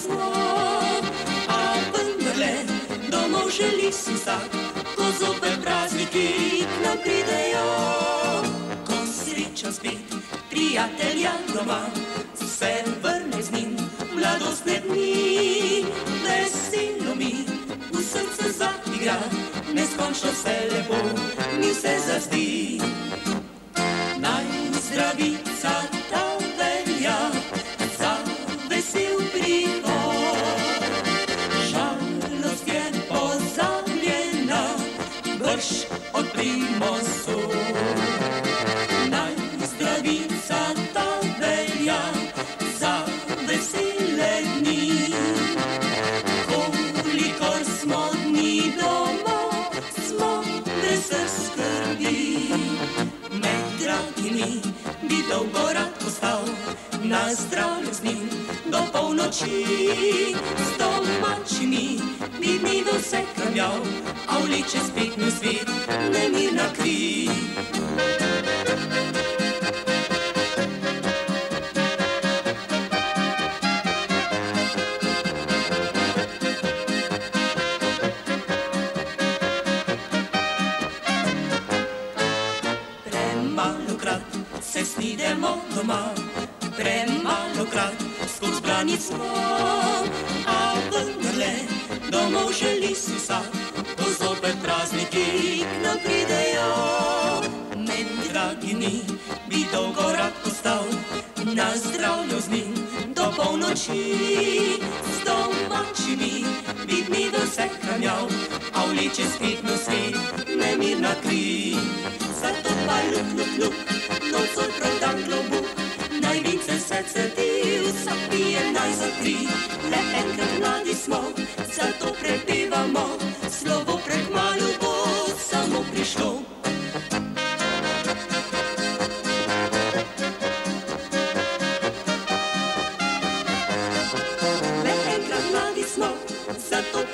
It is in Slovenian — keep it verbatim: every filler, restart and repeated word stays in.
smo, a vendarle domov želi si vsak, ko zopet prazniki k nam pridejo. Ko srečam spet prijatelja doma, se vrne z njim mladostne dni. Veselo mi v srcu zaigra, neskončno vse lepo mi se zazdi. Naj zdravica ta velja za vesel prihod, žalost je pozabljena, brž odprimo sol. Naj zdravica ta velja za vesele dni, kolikor smo dni doma, smo brez skrbi. Med dragimi bi dolgo rad postal, na zdravju z njim do polnoči. S domačimi bi dnivo vse kramljal, a vleče spet mi v svet nemirna kri. Premalokrat se snidemo doma, premalokrat skozi zbrani smo, a vendarle domov želi si vsak, ko zopet prazniki k nam pridejo. Med dragimi bi dolgo rad postal, na zdravju z njim do polnoči. S domačimi bi dnivo vse kramljal, a vleče spet na svet nemirna kri. Zato pa luk, luk, luk, nocoj prav dan klobuk, naj vince se cedi, vsak pije naj za tri. Le enkrat mladi smo, zato prepevamo, slovo prekmalu bo samo prišlo. Le enkrat mladi smo, zato